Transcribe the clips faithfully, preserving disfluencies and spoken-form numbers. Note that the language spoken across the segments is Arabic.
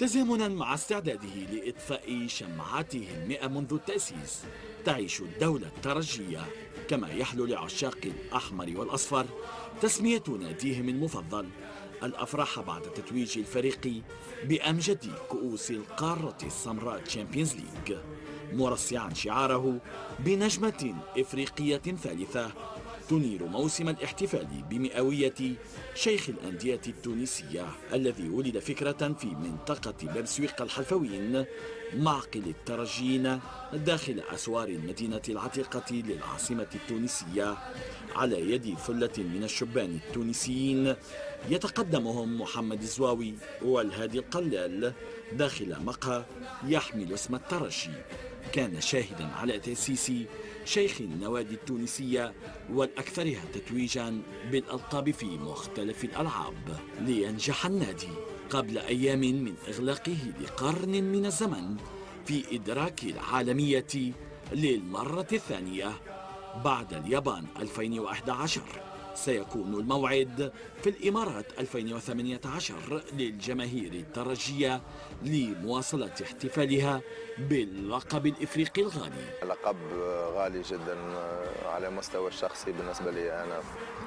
تزامنا مع استعداده لإطفاء شمعته المئة منذ التأسيس، تعيش الدولة الترجية كما يحلو لعشاق الأحمر والأصفر تسمية ناديهم المفضل الأفراح بعد تتويج الفريق بأمجد كؤوس القارة السمراء تشامبيونز ليج، مرصعا شعاره بنجمة إفريقية ثالثة تنير موسم الاحتفال بمئوية شيخ الأندية التونسية الذي ولد فكرة في منطقة بنسويق الحلفويين معقل الترجيين داخل أسوار المدينة العتيقة للعاصمة التونسية على يد ثلة من الشبان التونسيين يتقدمهم محمد الزواوي والهادي القلال داخل مقهى يحمل اسم الترجي. كان شاهدا على تأسيس شيخ النوادي التونسية والأكثرها تتويجا بالألقاب في مختلف الألعاب، لينجح النادي قبل أيام من إغلاقه لقرن من الزمن في إدراك العالمية للمرة الثانية بعد اليابان ألفين وأحد عشر. سيكون الموعد في الإمارات ألفين وثمانية عشر للجماهير الترجية لمواصلة احتفالها باللقب الإفريقي الغالي. لقب غالي جدا على مستوى الشخصي بالنسبة لي أنا،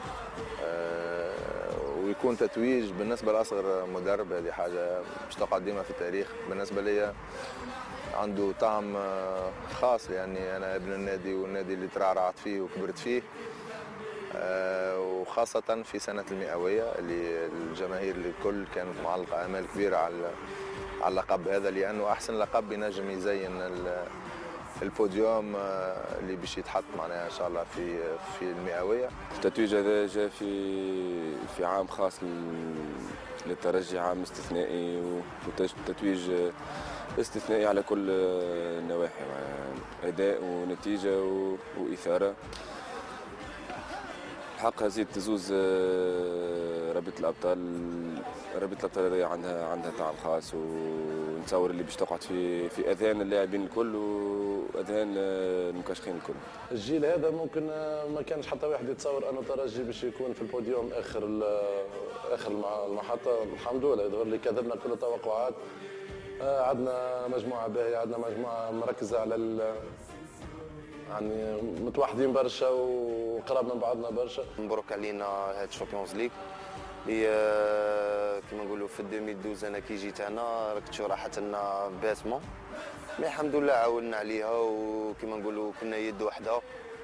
ويكون تتويج بالنسبة لأصغر مدرب، هذه حاجة مش تقعد ديما في التاريخ بالنسبة لي، عنده طعم خاص لأني أنا ابن النادي والنادي اللي ترعرعت فيه وكبرت فيه، وخاصة في سنة المئوية اللي الجماهير الكل كانت معلقة آمال كبيرة على على اللقب هذا، لأنه أحسن لقب ينجم يزين البوديوم اللي باش يتحط معناها إن شاء الله في في المئوية. التتويج هذا جاء في في عام خاص للترجي، عام استثنائي وتتويج استثنائي على كل النواحي، أداء ونتيجة وإثارة. الحق هذه تزوز رابطة الأبطال، رابطة الأبطال هذه عندها عندها طعم خاص، ونتصور اللي باش تقعد في في أذهان اللاعبين الكل وأذهان المكاشخين الكل. الجيل هذا ممكن ما كانش حتى واحد يتصور أنه الترجي باش يكون في البوديوم آخر آخر المحطة. الحمد لله يظهر لي كذبنا كل التوقعات، عندنا مجموعة باهية، عندنا مجموعة مركزة على يعني متوحدين برشا وقراب من بعضنا برشا. مبروك علينا هاد الشامبيونز ليغ اللي كيما نقولوا في ألفين واثناش انا كي جيت هنا ركبت راحه لنا باسمون، مي الحمد لله عاوننا عليها وكيما نقولوا كنا يد واحده،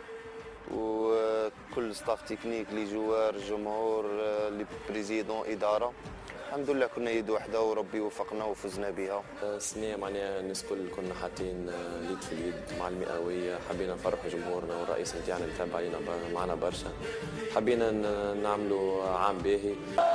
وكل ستاف تكنيك لي جوار جمهور لي بريزيدون اداره الحمد لله كنا يد واحده وربي وفقنا وفزنا بها. السنه معناها الناس كل كنا حاطين اليد في اليد مع المئويه، حبينا نفرحوا جمهورنا والرئيس نتاعنا اللي تابع علينا معنا برشا، حبينا نعملوا عام باهي.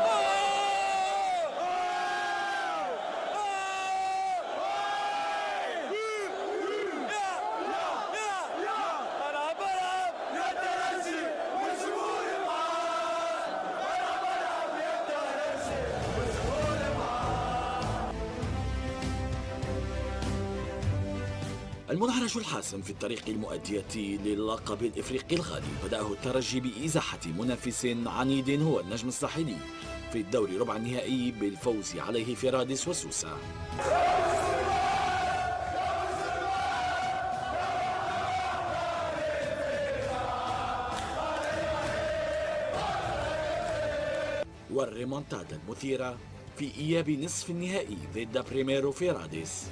المنعرج الحاسم في الطريق المؤدية للقب الإفريقي الغالي بدأه الترجي بإزاحة منافس عنيد هو النجم الساحلي في الدور ربع النهائي بالفوز عليه في رادس وسوسة. والريمونتادا المثيرة في إياب نصف النهائي ضد بريميرو في رادس.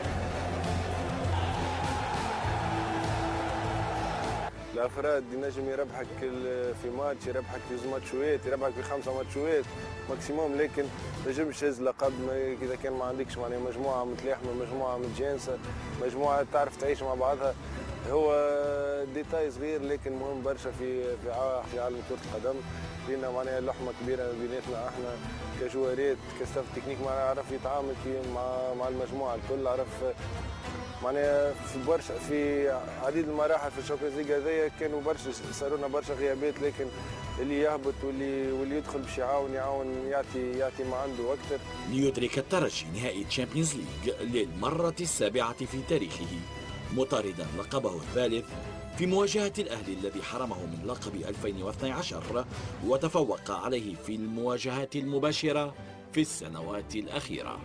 الافراد ينجم يربحك في ماتش، يربحك في زوج ماتشوات، يربحك في خمسه ماتشوات ماكسيموم، لكن ما تنجمش تهز لقب اذا كان ما عندكش معناها مجموعه متلاحمه، مجموعه متجانسه، مجموعه تعرف تعيش مع بعضها. هو ديتاي صغير لكن مهم برشا في في عالم كره القدم، لان معناها لحمه كبيره بيناتنا احنا كجوارات كستاف تكنيك، معناها عرف يتعامل مع مع المجموعه الكل، عرف معناها في برشا في عديد المراحل في الشامبيونز ليج هذايا كانوا برشا صاروا لنا برشا غيابات، لكن اللي يهبط واللي واللي يدخل باش يعاون يعاون يعطي يعطي ما عنده اكثر. ليدرك الترجي نهائي تشامبيونز ليج للمره السابعه في تاريخه، مطاردا لقبه الثالث في مواجهة الأهلي الذي حرمه من لقب ألفين واثني عشر وتفوق عليه في المواجهات المباشرة في السنوات الأخيرة.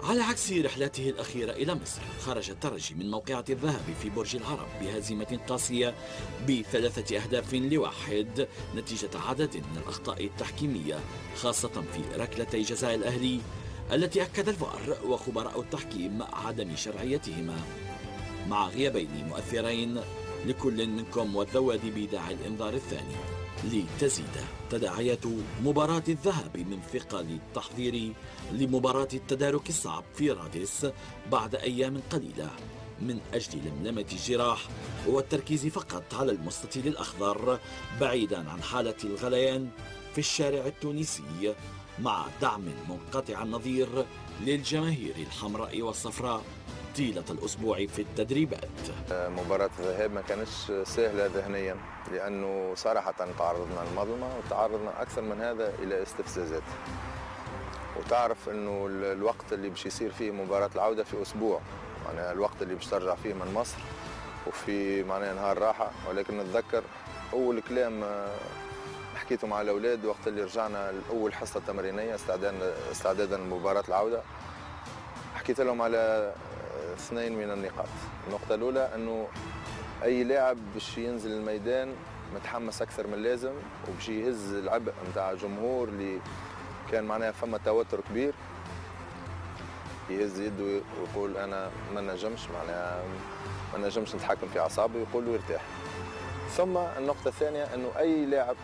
على عكس رحلته الأخيرة إلى مصر، خرج الترجي من موقعة الذهب في برج العرب بهزيمة قاسية بثلاثة أهداف لواحد نتيجة عدد من الأخطاء التحكيمية، خاصة في ركلتي جزاء الأهلي التي أكد الفار وخبراء التحكيم عدم شرعيتهما، مع غيابين مؤثرين لكل منكم والذوادي بداعي الإنذار الثاني. لتزيد تداعيات مباراة الذهاب من ثقل التحضير لمباراة التدارك الصعب في رادس بعد أيام قليلة من أجل لملمة الجراح والتركيز فقط على المستطيل الأخضر بعيدا عن حالة الغليان في الشارع التونسي، مع دعم منقطع النظير للجماهير الحمراء والصفراء طيلة الأسبوع في التدريبات. مباراة الذهاب ما كانتش سهلة ذهنيا، لأنه صراحة تعرضنا للمظلمة وتعرضنا أكثر من هذا إلى استفزازات، وتعرف أنه الوقت اللي باش يصير فيه مباراة العودة في أسبوع، يعني الوقت اللي باش ترجع فيه من مصر وفي معناها نهار راحة. ولكن نتذكر أول كلام حكيته مع الأولاد وقت اللي رجعنا لأول حصة تمرينية استعدادا استعدادا لمباراة العودة، حكيت لهم على اثنين من النقاط. النقطة الأولى أنه أي لاعب باش ينزل الميدان متحمس أكثر من اللازم وباش يهز العبء نتاع جمهور اللي كان معناها فما توتر كبير، يهز يده ويقول أنا ما نجمش معناها ما نجمش نتحكم في أعصابي ويقول له يرتاح. ثم النقطة الثانية أنه أي لاعب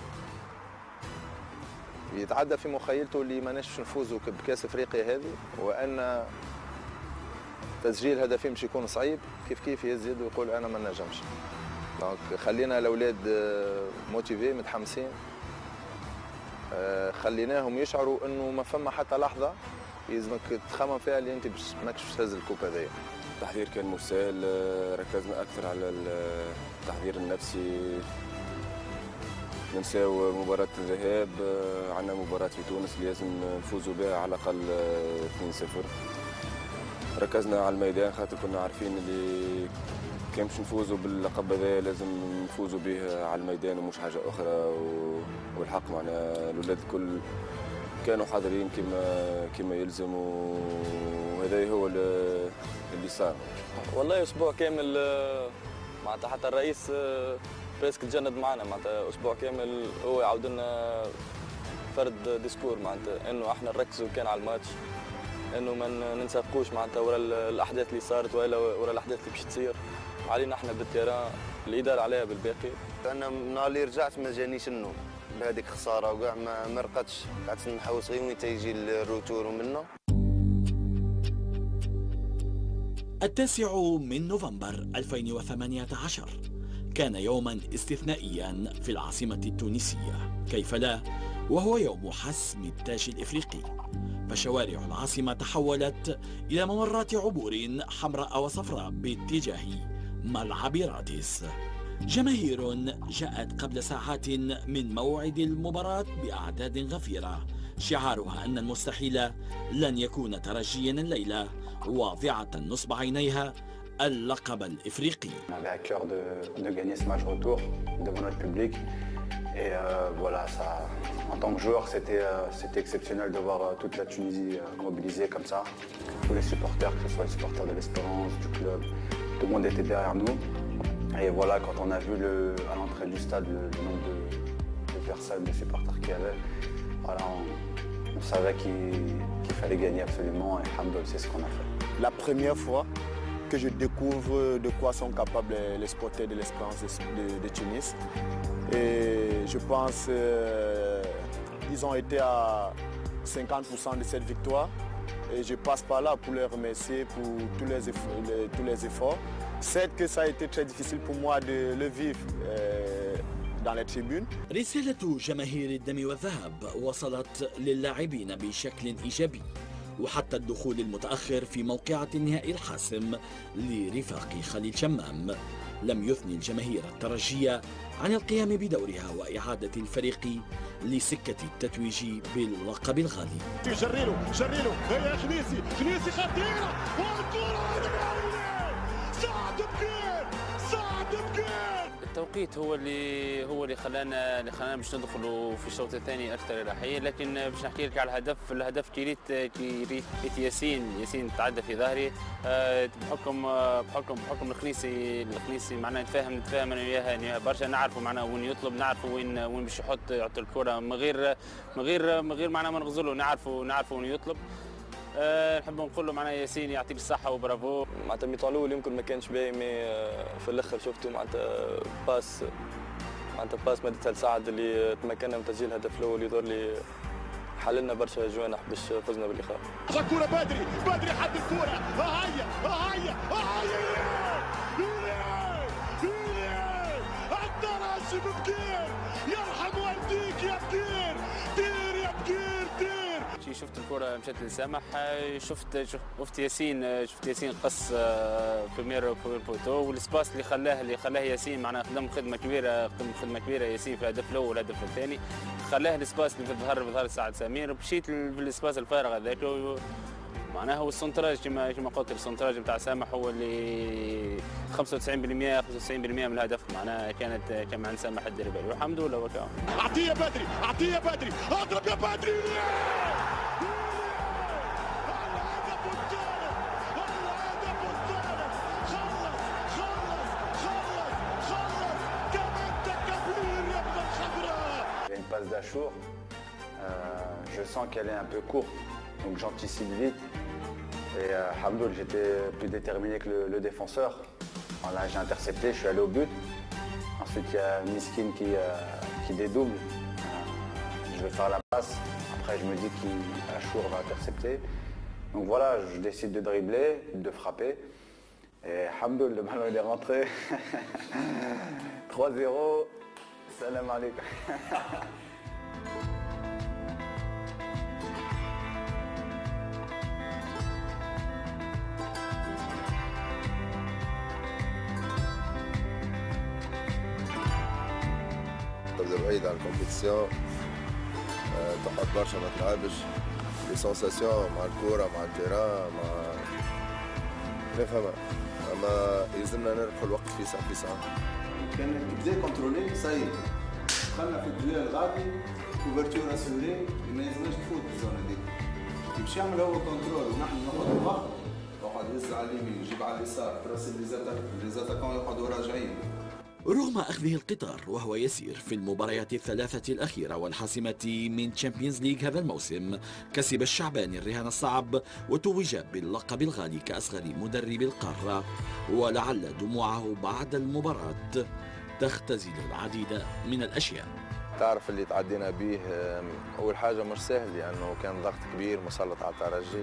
يتعدى في مخيلته اللي ما نجمش نفوزوا بكأس أفريقيا هذه، وأن تسجيل هدفين باش يكون صعيب، كيف كيف يهز يده ويقول انا ما نجمش. دونك خلينا الاولاد موتيفي متحمسين، خليناهم يشعروا انه ما فما حتى لحظه يلزمك تخمم فيها اللي انت باش ماكش تهز الكوب هذايا. التحضير كان مش سهل، ركزنا اكثر على التحضير النفسي، ننساو مباراة الذهاب، عندنا مباراة في تونس لازم نفوزوا بها على الاقل اثنين صفر. ركزنا على الميدان خاطر كنا عارفين اللي كان باش نفوزوا باللقب هذا لازم نفوزوا به على الميدان ومش حاجه اخرى. والحق معناها الاولاد الكل كانوا حاضرين كما كما يلزم، وهذا هو اللي صار. والله اسبوع كامل معناتها حتى الرئيس بريسك تجند معنا، معناتها اسبوع كامل هو يعاود لنا فرد ديسكور معناتها انه احنا نركزوا كان على الماتش، انه ما ننساقوش معناتها ورا الاحداث اللي صارت ولا ورا الاحداث اللي باش تصير. علينا احنا بالتيران الاداره عليها بالباقي. انا نهار اللي رجعت ما جانيش النوم بهذيك خساره وكاع ما, ما رقدتش، قعدت نحوس غير وين تيجي الروتور ومنه. التاسع من نوفمبر ألفين وثمانية عشر كان يوما استثنائيا في العاصمة التونسية، كيف لا، وهو يوم حسم التاج الإفريقي. فشوارع العاصمة تحولت إلى ممرات عبور حمراء وصفراء باتجاه ملعب رادس. جماهير جاءت قبل ساعات من موعد المباراة بأعداد غفيرة، شعارها أن المستحيل لن يكون ترجيا الليلة، واضعة نصب عينيها اللقب الإفريقي. Et euh, voilà, ça, en tant que joueur, c'était euh, exceptionnel de voir euh, toute la Tunisie euh, mobilisée comme ça. Tous les supporters, que ce soit les supporters de l'Espérance, du club, tout le monde était derrière nous. Et voilà, quand on a vu le, à l'entrée du stade le, le nombre de, de personnes, de supporters qu'il y avait, voilà, on, on savait qu'il qu'il fallait gagner absolument. Et Hamdol, c'est ce qu'on a fait. La première fois que je découvre de quoi sont capables les supporters de l'Espérance de, de, de Tunis. Et je pense qu'ils euh, ont été à cinquante pour cent de cette victoire. Et je passe par là pour les remercier pour tous les efforts. Les, tous les efforts. C'est que ça a été très difficile pour moi de le vivre euh, dans les tribunes. رسالة جماهير الدم والذهب وصلت للاعبين بشكل إيجابي، وحتى الدخول المتأخر في موقعة النهائي الحاسم لرفاق خليل شمام لم يثني الجماهير الترجية عن القيام بدورها وإعادة الفريق لسكة التتويج باللقب الغالي. جريلو جريلو هي خنيسي خنيسي خطيرة والكرة سعد بكير سعد بكير. التوقيت هو اللي هو اللي خلانا اللي خلانا باش ندخلوا في الشوط الثاني اكثر اريحيه، لكن باش نحكي لك على الهدف الهدف كي ريت كي ريت ياسين ياسين تعدى في ظهري بحكم بحكم بحكم الخنيسي الخنيسي معناها نتفاهم نتفاهم انا وياها برشا، نعرفوا معناها وين يطلب، نعرفوا وين وين باش يحط يحط الكره من غير من غير من غير معناها ما نغزلوا، نعرفوا نعرفوا وين يطلب. أه نحب نقول له معناها ياسين يعطيك الصحة وبرافو. معناتها الميطان الأول يمكن ما كانش باهي، مي في الآخر شفتوا معناتها باس معناتها باس مادتها لسعد اللي تمكنا من تسجيل الهدف الأول، يظهر لي حللنا برشا جوانح باش فزنا باللقاء. الكرة بدري بدري حد الكرة، ها هي ها هي ها هي الترجي بكير، يرحم والديك يا بكير، دير يا بكير دير. شفت الكرة مشات لسامح، شفت شفت ياسين شفت ياسين قص في مير في بوتو، والسباس اللي خلاه اللي خلاه ياسين معناها خدم خدمة كبيرة خدم خدمة كبيرة ياسين في الهدف الأول والهدف الثاني، خلاه السباس اللي في الظهر في ظهر سعد سمير، ومشيت في السباس الفارغ هذاك معناها هو السنتراج كما كما قلت السنتراج نتاع سامح هو اللي خمسة وتسعين بالمئة خمسة وتسعين بالمئة من الهدف معناها كانت كان عند سامح الدربالي، والحمد لله وكا. عطية بدري عطية بدري اضرب يا بدري، passe d'Achour, euh, je sens qu'elle est un peu courte, donc j'anticipe vite. Et euh, Hamdoul, j'étais plus déterminé que le, le défenseur. Voilà, j'ai intercepté, je suis allé au but. Ensuite, il y a Miskin qui, euh, qui dédouble. Euh, je vais faire la passe. Après, je me dis qu'Achour va intercepter. Donc voilà, je décide de dribbler, de frapper. Et Hamdoul, le ballon il est rentré. trois zéro. Salam alaikum. تبدا بعيد عن الكومبيتيسيون، تقعد برشا ما تلعبش، لي سونساسيون مع الكورة مع التيران مع نفهمها، اما يلزمنا نربحوا الوقت في ساعة في ساعة. كان بدا كونترولي ساي دخلنا في الدويل الغادي كوفرتور اسوري ما يلزمناش نفوت في الزون هذيك، يمشي يعمل هو كونترول ونحن ناخذ الوقت، يقعد يهز على اليمين يجيب على اليسار تراسل لي زاتاكون يقعدوا راجعين. رغم أخذه القطار وهو يسير في المباريات الثلاثة الأخيرة والحاسمة من تشامبيونز ليج هذا الموسم، كسب الشعباني الرهان الصعب وتوج باللقب الغالي كأصغر مدرب القارة، ولعل دموعه بعد المباراة تختزل العديد من الأشياء. تعرف اللي تعدينا به أول حاجة مش سهل لأنه كان ضغط كبير مسلط على الترجي،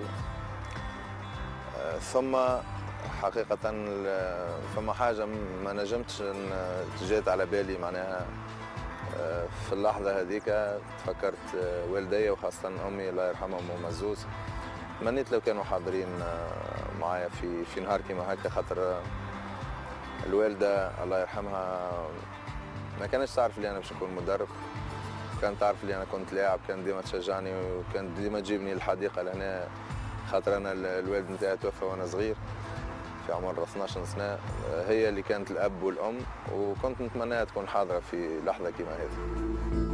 ثم حقيقة فما حاجة ما نجمتش جات على بالي معناها في اللحظة هذيك، تفكرت والدي وخاصة أمي الله يرحمهم ومزوز، تمنيت لو كانوا حاضرين معايا في في نهار كيما هكا، خاطر الوالدة الله يرحمها ما كانتش تعرف لي أنا باش نكون مدرب، كانت تعرف لي أنا كنت لاعب، كانت ديما تشجعني وكانت ديما تجيبني للحديقة لهنا، خاطر أنا الوالد نتاعي توفى وأنا صغير في عمر اثناش سنة، هي اللي كانت الأب والأم، وكنت نتمناها تكون حاضرة في لحظة كيما هذه.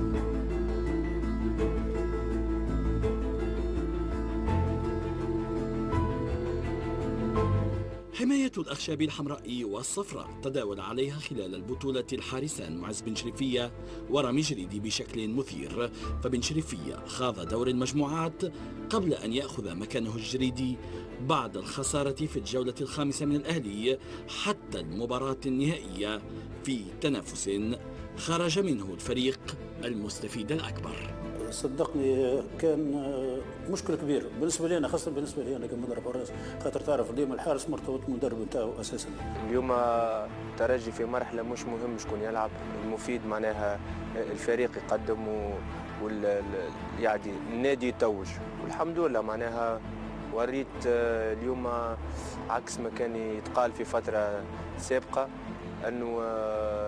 حماية الأخشاب الحمراء والصفراء تداول عليها خلال البطولة الحارسان معز بن شريفية ورامي جريدي بشكل مثير، فبن شريفية خاض دور المجموعات قبل أن يأخذ مكانه الجريدي بعد الخسارة في الجولة الخامسة من الأهلي حتى المباراة النهائية في تنافس خرج منه الفريق المستفيد الأكبر. صدقني كان مشكل كبير بالنسبه لي انا، خاصه بالنسبه لي انا كمدرب حراس، خاطر تعرف ديما الحارس مرتبط بالمدرب نتاعو اساسا. اليوم الترجي في مرحله مش مهم شكون يلعب، المفيد معناها الفريق يقدم وال يعني النادي يتوج، والحمد لله معناها وريت اليوم عكس ما كان يتقال في فتره سابقه انه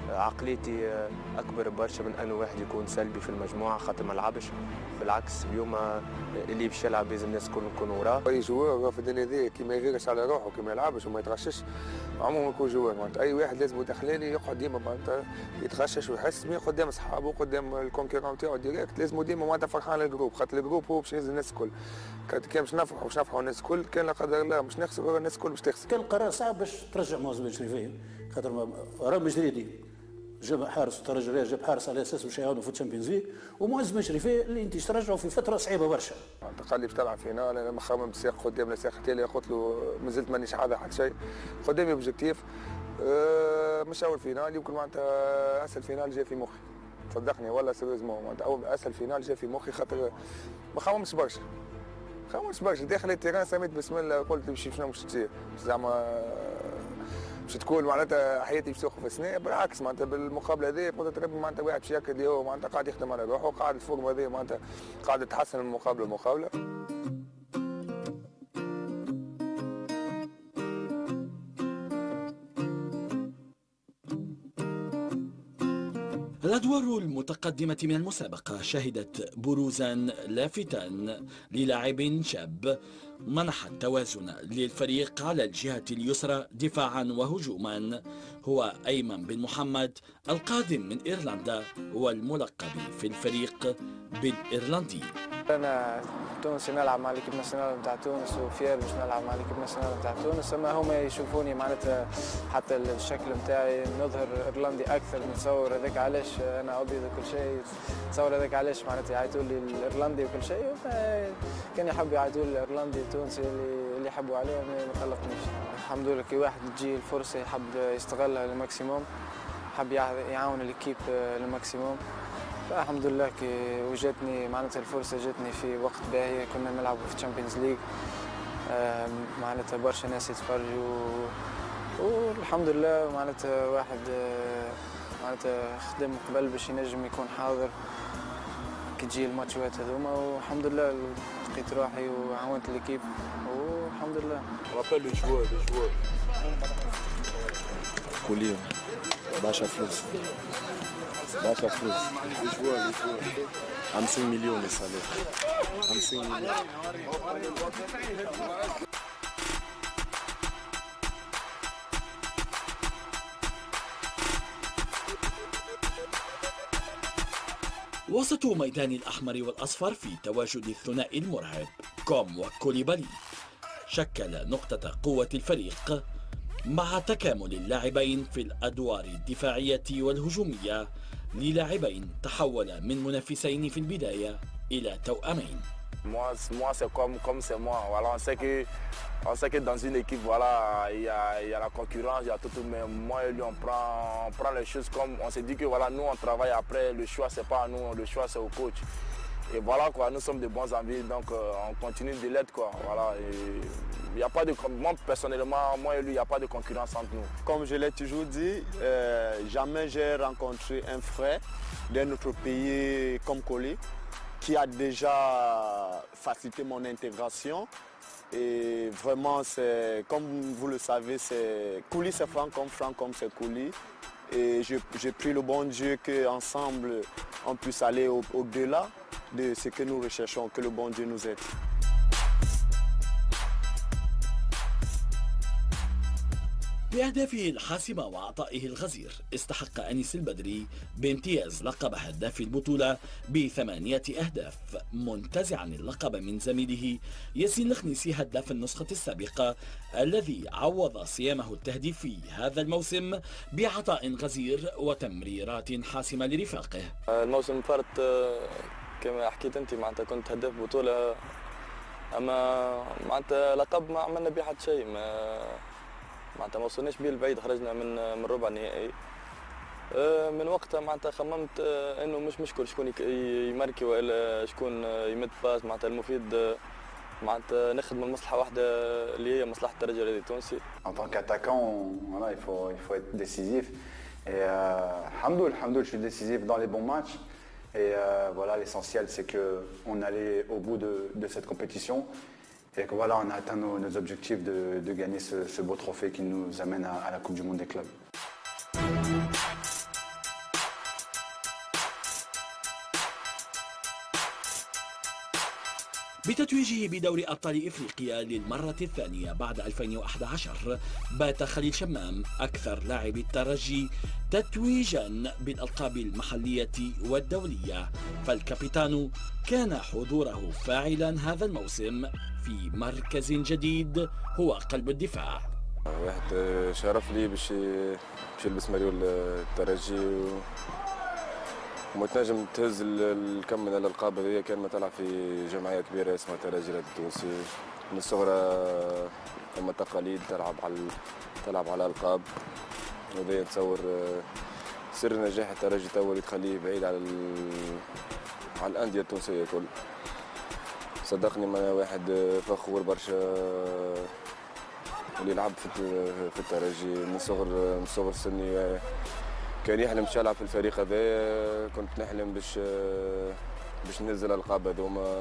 عقليتي اكبر برشا من انه واحد يكون سلبي في المجموعه خاطر ما لعبش. بالعكس اليوم اللي باش يلعب لازم الناس الكل نكونوا وراه. اي جوار في الدنيا هذه كي ما يغيرش على روحه كي ما يلعبش وما يتغشش عمره ما يكون جوار. معناتها اي واحد لازم داخلاني يقعد ديما معناتها يتغشش ويحس بيه قدام اصحابه قدام الكونكيرون تاعو ديريكت. لازم ديما معناتها فرحان للجروب خاطر الجروب هو باش يهز الناس الكل. كان باش نفرحوا باش نفرحوا الناس الكل كان لا قدر الله باش نخسروا الناس الكل باش تخسر. كان قرار صعب باش ترجع معز بن شريفيه خاطر رامي جريدي جاب حارس والترجي الرياضي جاب حارس على اساس باش يعاونوا في الشامبيونز ليج ومعز بن شريفيه اللي انت ترجعوا في فتره صعيبه برشا. قال لي باش تلعب فينال انا مخمم بالساق قدام الساق التالي قلت له مازلت مانيش حاضر حتى شيء قدامي اوبجيكتيف أه مش اول فينال يمكن معناتها اسهل فينال جاي في مخي صدقني والله سيريوزمون معناتها اول اسهل فينال جاي في مخي خاطر ما خممتش برشا خممتش برشا داخل التيران سميت بسم الله قلت باش شنو باش تصير زعما باش تكون معناتها حياتي باش تاخذ في سنه بالعكس معناتها بالمقابله هذه قلت ربي معناتها واحد باش ياكل اللي هو معناتها قاعد يخدم على روحه وقاعد الفورم هذه معناتها قاعد تتحسن من مقابله لمقابله. الأدوار المتقدمة من المسابقة شهدت بروزا لافتا للاعب شاب منح التوازن للفريق على الجهة اليسرى دفاعا وهجوما. هو أيمن بن محمد القادم من إيرلندا والملقب في الفريق بالإيرلندي. أنا تونسي نلعب مع ليكيب ناسيونال نتاع تونس وفير باش نلعب مع ليكيب ناسيونال نتاع تونس، اما هما يشوفوني معناتها حتى الشكل نتاعي نظهر ايرلندي اكثر نتصور هذاك علاش انا ابيض وكل شيء، نتصور هذاك علاش معناتها يعيطوا لي الايرلندي وكل شيء، كان يحبوا يعيطوا لي الايرلندي التونسي اللي اللي يحبوا عليه ما قلقنيش. الحمد لله كي واحد تجي الفرصه يحب يستغلها للماكسيموم، حب يعاون الكيب للماكسيموم. الحمد لله كي وجاتني معناتها الفرصه جاتني في وقت باهي، كنا نلعبوا في الشامبيونز ليج معناتها برشا ناس يتفرجوا والحمد لله معناتها واحد معناتها خدم قبل باش ينجم يكون حاضر كي تجي الماتشات هذوما، والحمد لله لقيت روحي وعاونت الكيب والحمد لله. رابيل لي جوار لي جوار كلهم برشا فلوس برشا فلوس لي جوار لي جوار خمسين مليون السالير خمسين مليون. وسط ميدان الأحمر والأصفر في تواجد الثنائي المرعب كوم وكوليبالي شكل نقطة قوة الفريق مع تكامل اللاعبين في الأدوار الدفاعية والهجومية للاعبين تحول من منافسين في البداية إلى توأمين. Moi, moi c'est comme, comme c'est moi. Voilà, on sait que, on sait que dans une équipe, voilà, il y a, il y a la concurrence, il y a tout, mais moi et lui, on prend, on prend les choses comme, on s'est dit que voilà, nous, on travaille après, le choix, c'est pas à nous, le choix, c'est au coach. Et voilà, quoi, nous sommes de bons amis, donc euh, on continue de l'être, quoi. Voilà, il y a pas de, moi, personnellement, moi et lui, il n'y a pas de concurrence entre nous. Comme je l'ai toujours dit, euh, jamais j'ai rencontré un frère d'un autre pays comme Koli, qui a déjà facilité mon intégration. Et vraiment, c'est, comme vous le savez, c'est Kouli, c'est franc comme franc comme c'est Kouli. Et j'ai pris le bon Dieu qu'ensemble, on puisse aller au-delà de ce que nous recherchons, que le bon Dieu nous aide. بأهدافه الحاسمة وعطائه الغزير استحق أنيس البدري بامتياز لقب هداف البطولة بثمانية أهداف، منتزعا اللقب من زميله ياسين الخنيسي هداف النسخة السابقة الذي عوض صيامه التهديفي هذا الموسم بعطاء غزير وتمريرات حاسمة لرفاقه. الموسم فارت كما حكيت أنت معناتها كنت هداف بطولة، أما معناتها لقب ما عملنا به حتى شيء، ما معناتها ما وصلناش بيه البعيد، خرجنا من من ربع النهائي. من وقتها معناتها خممت انه مش مشكل شكون يماركي والا شكون يمد باس، معناتها المفيد معناتها نخدم المصلحه واحده اللي هي مصلحه الترجي الرياضي التونسي. En tant qu'attaquant, voilà, il faut il faut être décisif. Et euh, alhamdoul, alhamdoul, je suis décisif dans les bons matchs. Et euh, voilà, l'essentiel c'est que on allait au bout de de cette compétition. Et que voilà, on a atteint nos, nos objectifs de, de gagner ce, ce beau trophée qui nous amène à, à la Coupe du Monde des clubs. بتتويجه بدوري أبطال إفريقيا للمرة الثانية بعد ألفين وأحد عشر، بات خليل شمام أكثر لاعبي الترجي تتويجا بالألقاب المحلية والدولية، فالكابيتانو كان حضوره فاعلا هذا الموسم في مركز جديد هو قلب الدفاع. واحد شرف لي باش باش يلبس ماريو الترجي و... وما تنجم تهز الكم من الالقاب هذه كان ما تلعب في جمعيه كبيره اسمها الترجي التونسي. من الصغرى ثم تقاليد تلعب على تلعب على القاب، وهذا نتصور سر نجاح الترجي تو اللي تخليه بعيد على ال... على الانديه التونسيه الكل. صدقني ما واحد فخور برشا اللي يلعب في في الترجي من صغر من صغر سني. كان يحلم باش يلعب في الفريق هذا، كنت نحلم باش باش ننزل الالقاب هذوما.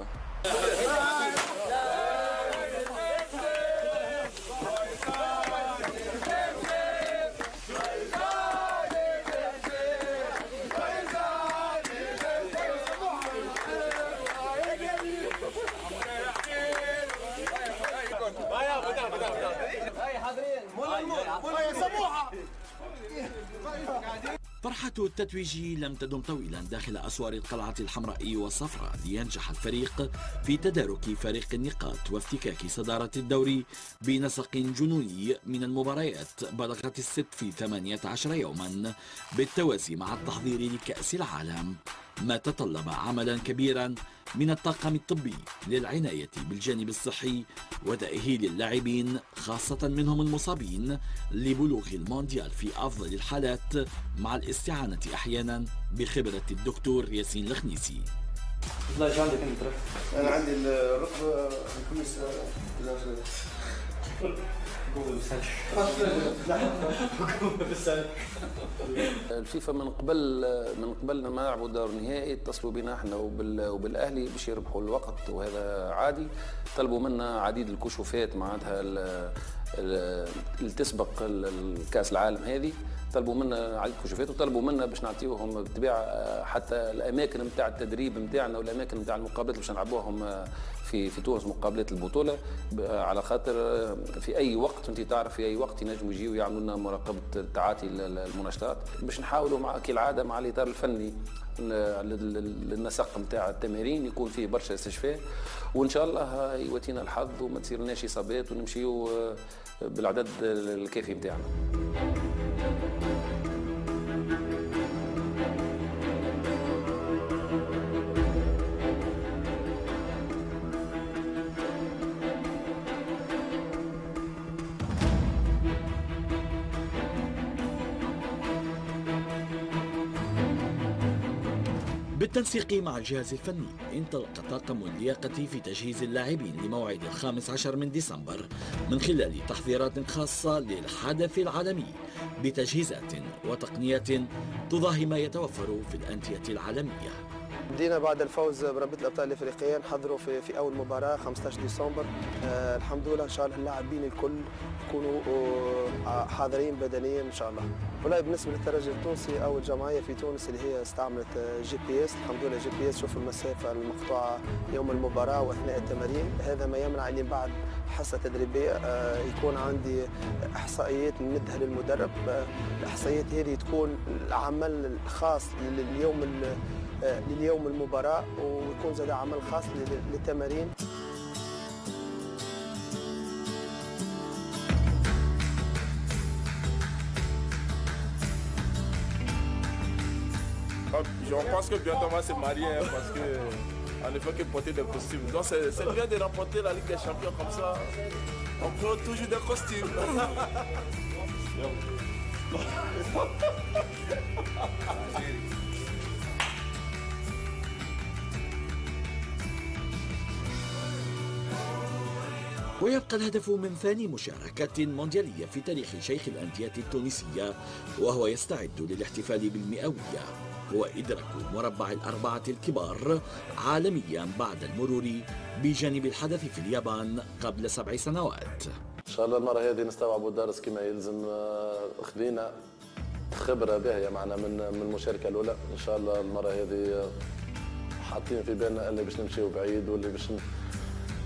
فرحة التتويج لم تدم طويلا داخل أسوار القلعة الحمراء والصفراء، لينجح الفريق في تدارك فارق النقاط وافتكاك صدارة الدوري بنسق جنوني من المباريات بلغت الست في ثمانية عشر يوما، بالتوازي مع التحضير لكأس العالم، ما تطلب عملا كبيرا من الطاقم الطبي للعناية بالجانب الصحي وتأهيل اللاعبين خاصة منهم المصابين لبلوغ المونديال في أفضل الحالات، مع الاستعانة أحيانا بخبرة الدكتور ياسين الخنيسي. لا ايش عندك انت؟ انا عندي الركبه الخميس الفيفا من قبل من قبلنا ما لعبوا دور نهائي اتصلوا بنا احنا وبالاهلي باش يربحوا الوقت، وهذا عادي. طلبوا منا عديد الكشوفات معناتها اللي تسبق الكاس العالم هذه، طلبوا منا عديد الكشوفات وطلبوا منا باش نعطيوهم بالطبيعه حتى الاماكن نتاع التدريب نتاعنا والاماكن نتاع المقابلات باش نلعبوهم في في تونس مقابلات البطوله، على خاطر في اي وقت انت تعرف في اي وقت ينجموا يجيو يعملوا لنا مراقبه تعاطي المناشطات، باش نحاولوا مع كالعاده مع الاطار الفني للنسق نتاع التمارين يكون فيه برشا استشفاء، وان شاء الله يواتينا الحظ وما تصيرناش اصابات ونمشيو بالعدد الكافي نتاعنا. بالتنسيق مع الجهاز الفني انطلق طاقم اللياقة في تجهيز اللاعبين لموعد الخامس عشر من ديسمبر من خلال تحضيرات خاصة للحدث العالمي بتجهيزات وتقنيات تضاهي ما يتوفر في الأندية العالمية. بدينا بعد الفوز برابطة الأبطال الإفريقية نحضروا في في أول مباراة خمسة عشر ديسمبر. آه الحمد لله إن شاء الله اللاعبين الكل يكونوا آه حاضرين بدنيا إن شاء الله. والله بالنسبة للترجي التونسي أول جمعية في تونس اللي هي استعملت جي بي اس، الحمد لله جي بي اس شوف المسافة المقطوعة يوم المباراة وأثناء التمارين، هذا ما يمنع أني بعد حصة تدريبية آه يكون عندي إحصائيات نمدها للمدرب. آه الإحصائيات هذه تكون العمل الخاص لليوم لليوم المباراة، ويكون زاد عمل خاص للتمارين. Je pense que bientôt on va se marier hein, parce que on ne fait que porter des costumes. Donc c'est bien de remporter la Ligue des Champions comme ça. On prend toujours des costumes. ويبقى الهدف من ثاني مشاركة مونديالية في تاريخ شيخ الأندية التونسية وهو يستعد للاحتفال بالمئوية، هو إدراك مربع الأربعة الكبار عالميا بعد المرور بجانب الحدث في اليابان قبل سبع سنوات. إن شاء الله المرة هذه نستوعبوا الدرس كما يلزم، خذينا خبرة باهية معنا من من المشاركة الأولى. إن شاء الله المرة هذه حاطين في بالنا اللي باش نمشيو بعيد واللي باش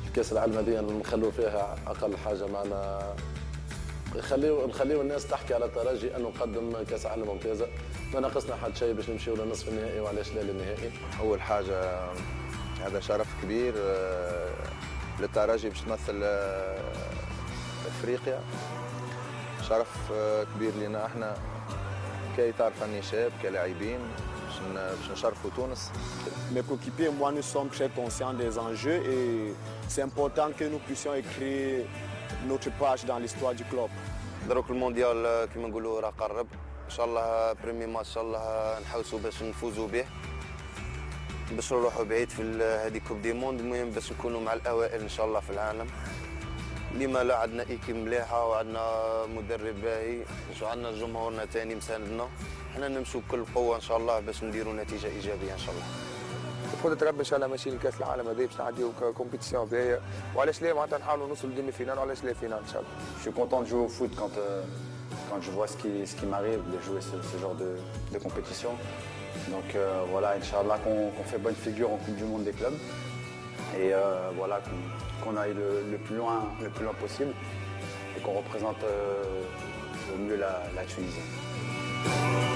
كاس العالم هذه نخلوا فيها اقل حاجه معنا، نخليو نخليو الناس تحكي على الترجي انه قدم كاس عالم ممتازه، ما ناقصنا حد شيء باش نمشيو لنصف النهائي وعلاش لا للنهائي. اول حاجه هذا شرف كبير للترجي باش تمثل افريقيا، شرف كبير لنا احنا كاطار فني شاب كلاعبين باش نشرفوا تونس. Mes coéquipiers et moi, nous sommes très conscients des enjeux et c'est important que nous puissions écrire notre page dans l'histoire du club. دروك المونديال كما نقولوا راه قرب، ان شاء الله بريمي ماتش ان شاء الله نحوسوا باش نفوزوا به، باش نروحوا بعيد في هذه كوب دي موند، المهم باش نكونوا مع الاوائل ان شاء الله في العالم. لما لا عندنا ايكيب مليحه وعندنا مدرب باهي وعندنا جمهورنا ثاني مساندنا، احنا نمشوا بكل قوه ان شاء الله باش نديروا نتيجه ايجابيه ان شاء الله. بقدرة ربي ان شاء الله ماشيين لكاس العالم هذه باش نعديو كومبيتيسيون باهيه، وعلاش لا معناتها نحاولوا نوصلوا للديمي فينال وعلاش لا فينال ان شاء الله. Je suis content de jouer au foot quand, euh, quand je vois ce qui, ce qui m'arrive de jouer ce, ce genre de, de compétition. Donc euh, voilà, Inch'Allah qu'on qu'on fait bonne figure en Coupe du Monde des clubs et euh, voilà qu'on qu'on aille le, le, plus loin, le plus loin possible et qu'on représente euh, au mieux la, la Tunisie.